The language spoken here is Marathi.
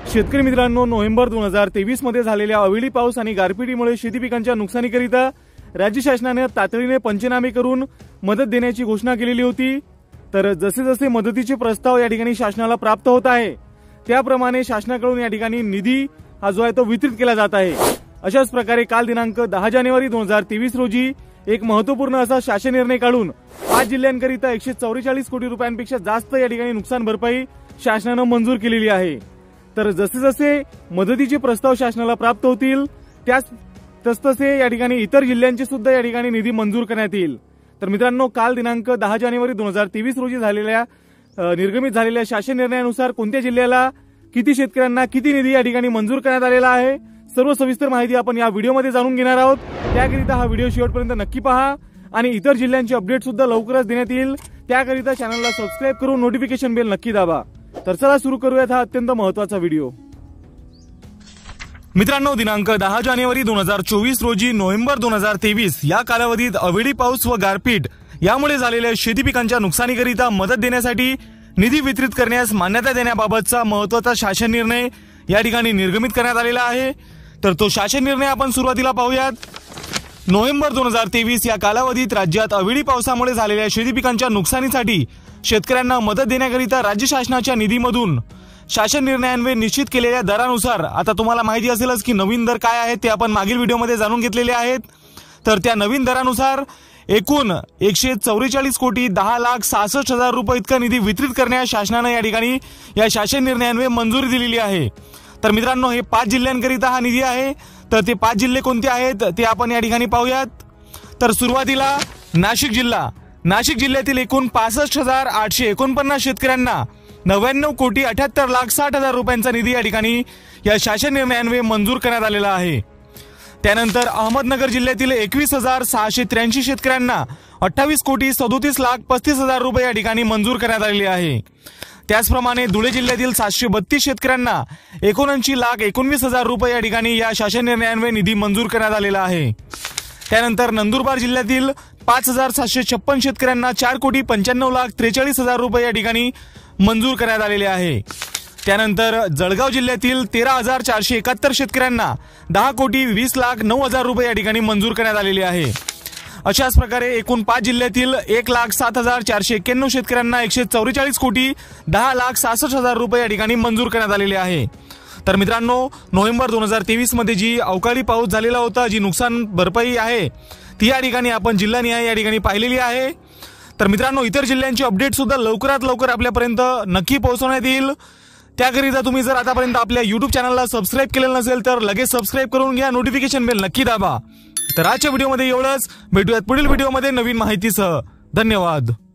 शेतकरी मित्रांनो, नोव्हेंबर 2023 मध्ये झालेल्या अवेळी पाऊस आणि गारपिटीमुळे शेती पिकांच्या नुकसानीकरिता राज्य शासनाने तातडीने पंचनामे करून मदत देण्याची घोषणा केलेली होती। तर जसे जसे मदतीचे प्रस्ताव या ठिकाणी शासनाला प्राप्त होत आहे त्याप्रमाणे शासनाकडून या ठिकाणी निधी हा जो आहे तो वितरित केला जात आहे। अशाच प्रकारे काल दिनांक 10 जानेवारी 2023 रोजी एक महत्त्वपूर्ण असा शासन निर्णय काढून 5 जिल्ह्यांकरिता 144 कोटी रुपयांपेक्षा जास्त या ठिकाणी नुकसान भरपाई शासनाने मंजूर केलेली आहे। तर जसे जसे मदतीचे प्रस्ताव शासनाला प्राप्त होतील तसतसे या ठिकाणी इतर जिल्ह्यांचे सुद्धा या ठिकाणी निधी मंजूर करण्यात येईल। तर मित्रांनो, काल दिनांक 10 जानेवारी 2023 रोजी निर्गमित झालेल्या शासन निर्णयानुसार कोणत्या जिल्ह्याला किती शेतकऱ्यांना किती निधी या ठिकाणी मंजूर करण्यात आलेला आहे सर्व सविस्तर माहिती आपण या व्हिडिओमध्ये जाणून घेणार आहोत। त्याकरिता हा व्हिडिओ शेवटपर्यंत नक्की पहा आणि इतर जिल्ह्यांचे अपडेट सुद्धा लवकरच देण्यात येईल। त्याकरिता चॅनलला सबस्क्राइब करून नोटिफिकेशन बेल नक्की दाबा। तर चला सुरू करूयात हा अत्यंत महत्त्वाचा व्हिडिओ। मित्रांनो, दिनांक 10 जानेवारी 2024 रोजी नोव्हेंबर 2023 या कालावधीत अवेळी पाऊस व गारपीट यामुळे झालेल्या शेती पिकांच्या नुकसानीकरिता मदत देण्यासाठी निधी वितरित करण्यास मान्यता देण्याबाबतचा महत्त्वाचा शासन निर्णय या ठिकाणी निर्गमित करण्यात आलेला आहे। तर तो शासन निर्णय आपण सुरुवातीला पाहूयात। नोव्हेंबर 2023 या कालावधीत राज्यात अवेळी पावसामुळे झालेल्या शेती पिकांच्या नुकसानीसाठी शेतकऱ्यांना मदत देण्याकरिता राज्य शासनाच्या निधीमधून शासन निर्णयान्वये निश्चित केलेल्या दरानुसार आता तुम्हाला माहिती असेलच की नवीन दर काय आहेत ते आपण मागील व्हिडिओमध्ये जाणून घेतलेले आहेत। तर त्या नवीन दरानुसार एकूण 144 कोटी 10,66,000 रुपये इतका निधी वितरित करण्यास शासनाने या ठिकाणी या शासन निर्णयान्वये मंजुरी दिलेली आहे। तर मित्रांनो, हे 5 जिल्ह्यांकरिता हा निधी आहे। तर ते 5 जिल्हे कोणते आहेत ते आपण या ठिकाणी पाहूयात। तर सुरुवातीला नाशिक जिल्हा। नाशिक जिल्ह्यातील एकूण 65,849 शेतकऱ्यांना 99 कोटी 78,60,000 रुपयांचा निधी या ठिकाणी या शासन निर्णयान्वये मंजूर करण्यात आलेला आहे। त्यानंतर अहमदनगर जिल्ह्यातील 21,683 शेतकऱ्यांना 28 कोटी 37,35,000 रुपये या ठिकाणी मंजूर करण्यात आलेले आहे। त्याचप्रमाणे धुळे जिल्ह्यातील 732 शेतकऱ्यांना 79,19,000 रुपये या ठिकाणी या शासन निर्णयान्वये निधी मंजूर करण्यात आलेला आहे। त्यानंतर नंदुरबार जिल्ह्यातील 5,756 शेतकऱ्यांना 4 कोटी 95,43,000 रुपये या ठिकाणी मंजूर करण्यात आलेले आहे। त्यानंतर जळगाव जिल्ह्यातील 13,471 शेतकऱ्यांना 10 कोटी 20,09,000 रुपये या ठिकाणी मंजूर करण्यात आलेले आहे। अशाच प्रकारे एकूण 5 जिल्ह्यातील 1,07,491 शेतकऱ्यांना 144 कोटी 10,66,000 रुपये या ठिकाणी मंजूर करण्यात आलेले आहे। तर मित्रांनो, नोव्हेंबर 2023 मध्ये जी अवकाळी पाऊस झालेला होता, जी नुकसान भरपाई आहे ती या ठिकाणी आपण जिल्हानिहाय या ठिकाणी पाहिलेली आहे। तर मित्रांनो, इतर जिल्ह्यांचे अपडेट सुद्धा लवकरात लवकर आपल्यापर्यंत नक्की पोहोचवण्यात येईल। त्याकरिता तुम्ही जर आतापर्यंत आपल्या YouTube चॅनलला सबस्क्राइब केलेलं नसेल तर लगेच सबस्क्राइब करून घ्या, नोटिफिकेशन बेल नक्की दाबा। तर आजच्या व्हिडिओमध्ये एवढंच, भेटूयात पुढील व्हिडिओमध्ये नवीन माहितीसह। धन्यवाद।